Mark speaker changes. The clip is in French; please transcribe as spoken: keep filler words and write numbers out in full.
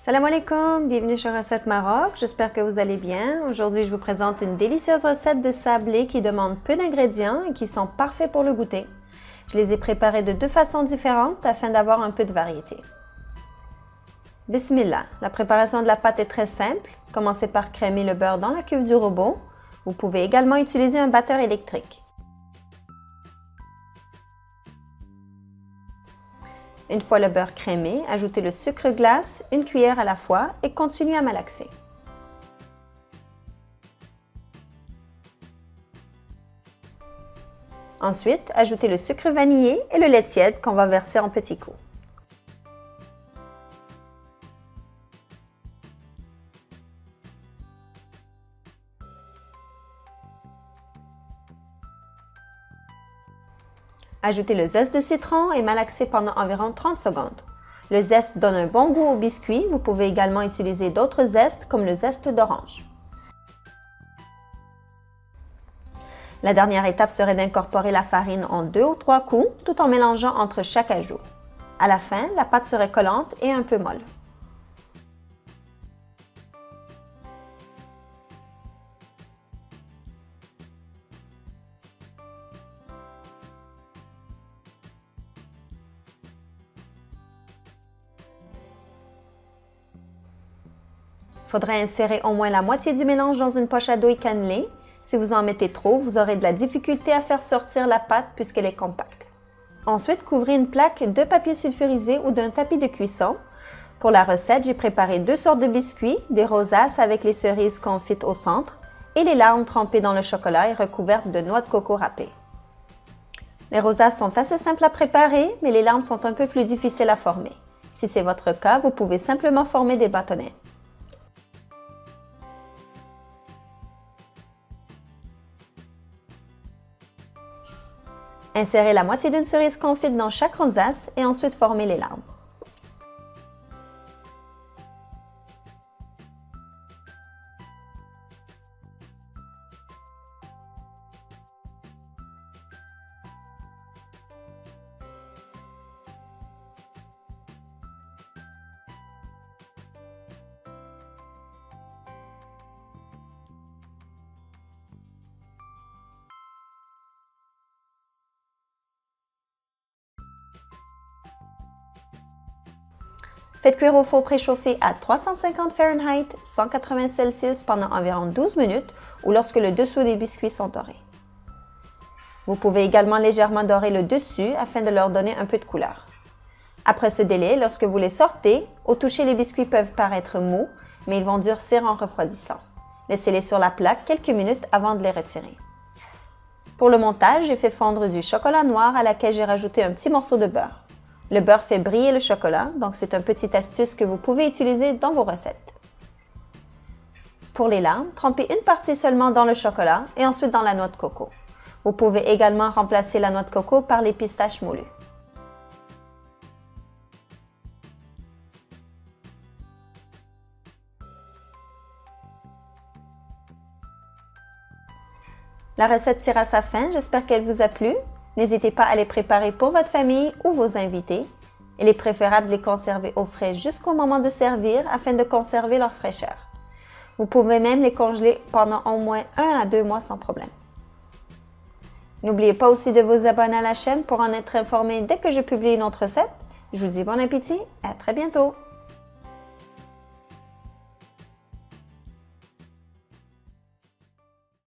Speaker 1: Salam alaikum, bienvenue chez Recette Maroc, j'espère que vous allez bien. Aujourd'hui, je vous présente une délicieuse recette de sablés qui demande peu d'ingrédients et qui sont parfaits pour le goûter. Je les ai préparés de deux façons différentes afin d'avoir un peu de variété. Bismillah, la préparation de la pâte est très simple. Commencez par crémer le beurre dans la cuve du robot. Vous pouvez également utiliser un batteur électrique. Une fois le beurre crémé, ajoutez le sucre glace, une cuillère à la fois et continuez à malaxer. Ensuite, ajoutez le sucre vanillé et le lait tiède qu'on va verser en petits coups. Ajoutez le zeste de citron et malaxez pendant environ trente secondes. Le zeste donne un bon goût au biscuit. Vous pouvez également utiliser d'autres zestes comme le zeste d'orange. La dernière étape serait d'incorporer la farine en deux ou trois coups tout en mélangeant entre chaque ajout. À la fin, la pâte serait collante et un peu molle. Il faudrait insérer au moins la moitié du mélange dans une poche à douille cannelée. Si vous en mettez trop, vous aurez de la difficulté à faire sortir la pâte puisqu'elle est compacte. Ensuite, couvrez une plaque de papier sulfurisé ou d'un tapis de cuisson. Pour la recette, j'ai préparé deux sortes de biscuits, des rosaces avec les cerises confites au centre et les larmes trempées dans le chocolat et recouvertes de noix de coco râpées. Les rosaces sont assez simples à préparer, mais les larmes sont un peu plus difficiles à former. Si c'est votre cas, vous pouvez simplement former des bâtonnets. Insérez la moitié d'une cerise confite dans chaque rosace et ensuite formez les larmes. Faites cuire au four préchauffé à trois cent cinquante Fahrenheit, cent quatre-vingts Celsius pendant environ douze minutes ou lorsque le dessous des biscuits sont dorés. Vous pouvez également légèrement dorer le dessus afin de leur donner un peu de couleur. Après ce délai, lorsque vous les sortez, au toucher les biscuits peuvent paraître mous, mais ils vont durcir en refroidissant. Laissez-les sur la plaque quelques minutes avant de les retirer. Pour le montage, j'ai fait fondre du chocolat noir à laquelle j'ai rajouté un petit morceau de beurre. Le beurre fait briller le chocolat, donc c'est une petite astuce que vous pouvez utiliser dans vos recettes. Pour les larmes, trempez une partie seulement dans le chocolat et ensuite dans la noix de coco. Vous pouvez également remplacer la noix de coco par les pistaches moulues. La recette tire à sa fin, j'espère qu'elle vous a plu. N'hésitez pas à les préparer pour votre famille ou vos invités. Il est préférable de les conserver au frais jusqu'au moment de servir afin de conserver leur fraîcheur. Vous pouvez même les congeler pendant au moins un à deux mois sans problème. N'oubliez pas aussi de vous abonner à la chaîne pour en être informé dès que je publie une autre recette. Je vous dis bon appétit et à très bientôt!